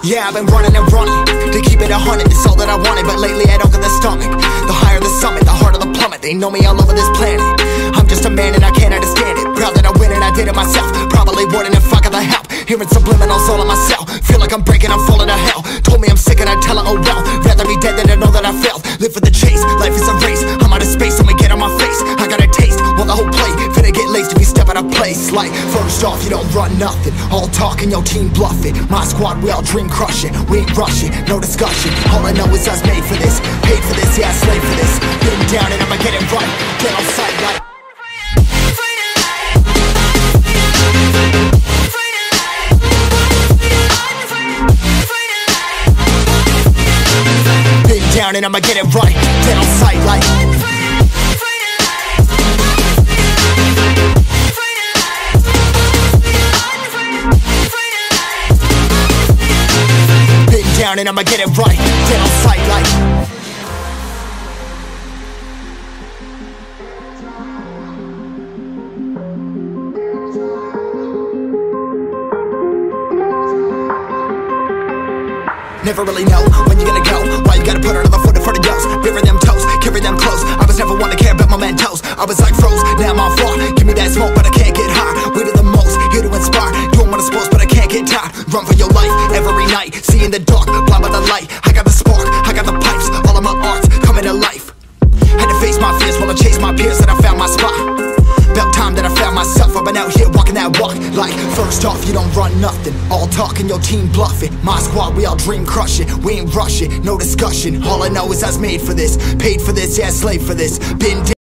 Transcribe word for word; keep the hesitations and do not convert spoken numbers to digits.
Yeah, I've been running and running to keep it a hundred, it's all that I wanted. But lately I don't get the stomach. The higher the summit, the harder the plummet. They know me all over this planet. I'm just a man and I can't understand it. Proud that I win and I did it myself. Probably wouldn't if I got the help. Hearing subliminals all on myself. Feel like I'm breaking, I'm falling to hell. Told me I'm sick and I tell her, oh well. Rather be dead than to know that I failed. Live for the chase, life is a race. I'm out of space, I'ma get on my face. I got a taste, well the whole play finna get laced if you step out of place. Like, first off, you don't run nothing. All talk and your team bluffing. My squad, we all dream crushing. We ain't rushing, no discussion. All I know is us made for this. Paid for this, yeah, slave for this. Been down and I'ma get it right. Get on sight like down and I'ma get it right. Get on sight like been down and I'ma get it right. Get on sight like never really know when you gonna go. Why you gotta put another foot in front of yours? Bury them toes, carry them close. I was never one to care about my mentos. I was like froze, now I'm on floor. Give me that smoke, but I can't get high. We do the most, here to inspire. Doing what I'm supposed, but I can't get tired. Run for your life, every night. See in the dark, blind by the light. I got the spark, I got the pipes. All of my arts coming to life. Had to face my fears while I chased my peers, that I found my spot. About time that I found myself. I've been out here walking that walk. Like, first off, you don't run nothing. All talk and your team bluffing. My squad, we all dream crushing. We ain't rushing, no discussion. All I know is I was made for this. Paid for this, yeah, slave for this. Been